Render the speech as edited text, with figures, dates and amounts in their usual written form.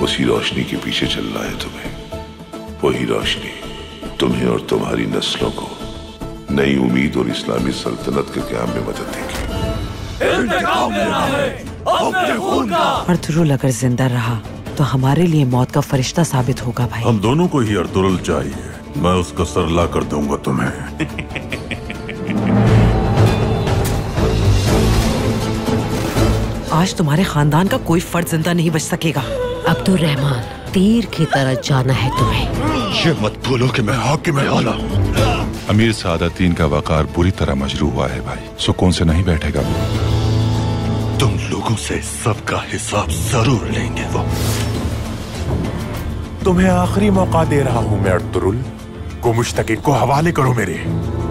उसी रोशनी के पीछे चलना है तुम्हें। वही रोशनी तुम्हें और तुम्हारी नस्लों को नई उम्मीद और इस्लामी सल्तनत के क़याम में मदद देगी। इंतकाम लेना है अपने खून का। अर्तुरुल अगर जिंदा रहा तो हमारे लिए मौत का फरिश्ता साबित होगा भाई। हम दोनों को ही अर्तुरुल चाहिए। मैं उसका सर ला कर दूंगा तुम्हें। आज तुम्हारे खानदान का कोई फर्द जिंदा नहीं बच सकेगा। अब्दुर्रहमान, तीर की तरह जाना है तुम्हें। ये मत बोलो कि मैं हाकिम आला। अमीर सादातीन का वकार बुरी तरह मजरू हुआ है भाई। सुकून से नहीं बैठेगा वो। तुम लोगों से सबका हिसाब जरूर लेंगे वो। तुम्हें आखिरी मौका दे रहा हूं मैं अर्तुरुल को। मुश्तकिन को हवाले करो मेरे।